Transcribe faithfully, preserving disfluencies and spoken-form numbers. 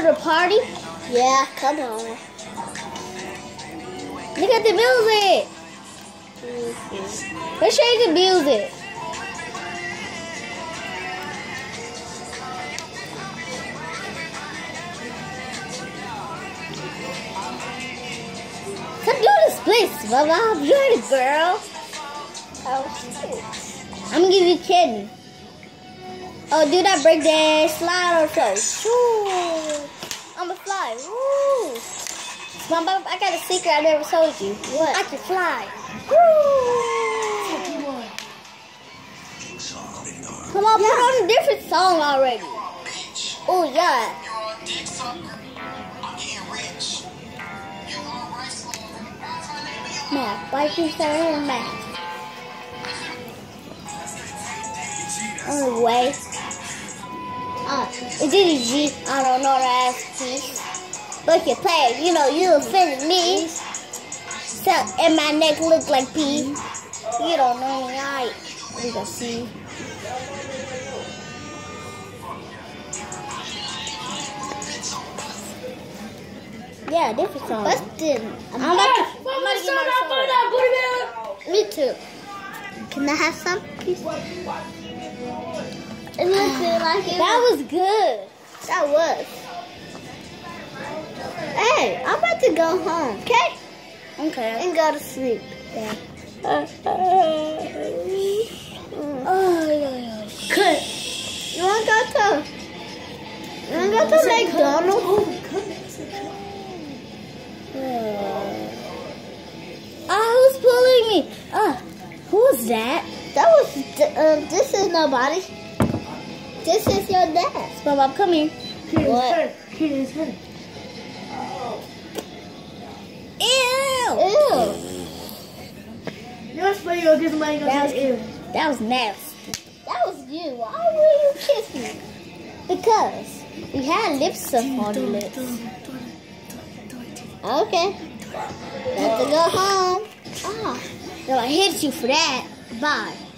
the party? Yeah, come on. Look at the music. Mm-hmm. Let's show you the music. Come do the splits, Baba. You're the girl. Oh, I'm gonna give you ten. Oh, do that break dance, slide or so. Woo. I'ma fly. Woo. Mama, I got a secret I never told you. What? I can fly. Woo. Come on, yeah. Put on a different song already. Oh, yeah. Math. Why you saying math? On the way. Uh, it did a G. I don't know the ass piece. But you play, you know, you offended me. So, and my neck look like P. You don't know me, I. We can see. Yeah, different song. But then, I'm about to, I'm about to get my song. Me too. Can I have some, please? It looks good like it. That was good. That was. Hey, I'm about to go home, okay? Okay. And go to sleep. Yeah. Uh, uh, oh, yeah, yeah. Good. You want to go to? You want to go to McDonald's? Oh, who's pulling me? Uh, who's that? That was. Um, this is nobody. This is your dad. SpongeBob, come here. What? Here's her. Ew. Ew. You're supposed to get somebody That was, to ew. that was nasty. That was you. Why will you kiss me? Because we had lips stuff on the lips. Okay. Let's go home. Ah, so I hit you for that. Bye.